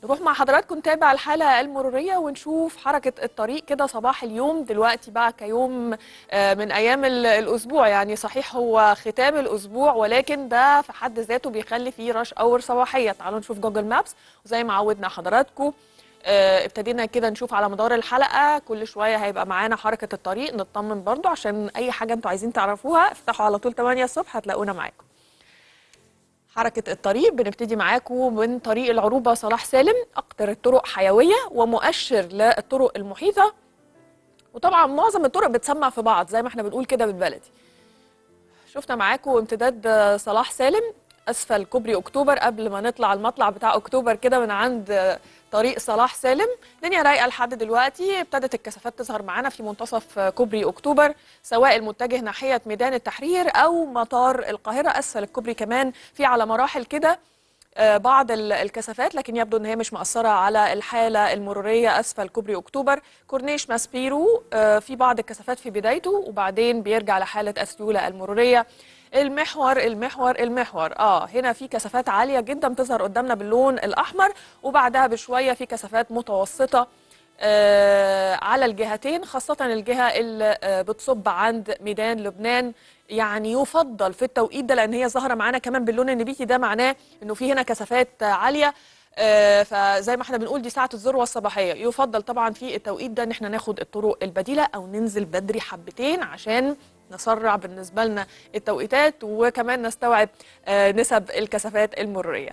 نروح مع حضراتكم نتابع الحالة المرورية ونشوف حركة الطريق كده صباح اليوم دلوقتي بقى كيوم من أيام الأسبوع. يعني صحيح هو ختام الأسبوع، ولكن ده في حد ذاته بيخلي فيه رش أور صباحية. تعالوا نشوف جوجل مابس، وزي ما عودنا حضراتكم ابتدينا كده نشوف على مدار الحلقة كل شوية هيبقى معانا حركة الطريق، نطمن برضو عشان أي حاجة انتوا عايزين تعرفوها افتحوا على طول 8 الصبح هتلاقونا معاكم. حركة الطريق بنبتدي معاكم من طريق العروبة صلاح سالم، أكتر الطرق حيوية ومؤشر للطرق المحيطة، وطبعا معظم الطرق بتسمع في بعض زي ما احنا بنقول كده بالبلدي. شفنا معاكم امتداد صلاح سالم أسفل كوبري أكتوبر قبل ما نطلع المطلع بتاع أكتوبر كده من عند طريق صلاح سالم. الدنيا رايقة لحد دلوقتي، ابتدت الكثافات تظهر معانا في منتصف كوبري أكتوبر سواء المتجه ناحية ميدان التحرير أو مطار القاهرة. أسفل الكوبري كمان في على مراحل كده بعض الكثافات، لكن يبدو ان هي مش مأثرة على الحالة المرورية. اسفل كوبري اكتوبر كورنيش ماسبيرو في بعض الكثافات في بدايته وبعدين بيرجع لحالة السيولة المرورية. المحور هنا في كثافات عالية جدا بتظهر قدامنا باللون الأحمر، وبعدها بشوية في كثافات متوسطة على الجهتين، خاصة الجهة اللي بتصب عند ميدان لبنان. يعني يفضل في التوقيت ده، لأن هي ظاهرة معانا كمان باللون النبيتي، ده معناه إنه في هنا كثافات عالية. فزي ما احنا بنقول دي ساعة الذروة الصباحية. يفضل طبعا في التوقيت ده إن احنا ناخد الطرق البديلة أو ننزل بدري حبتين عشان نسرع بالنسبة لنا التوقيتات وكمان نستوعب نسب الكثافات المرورية.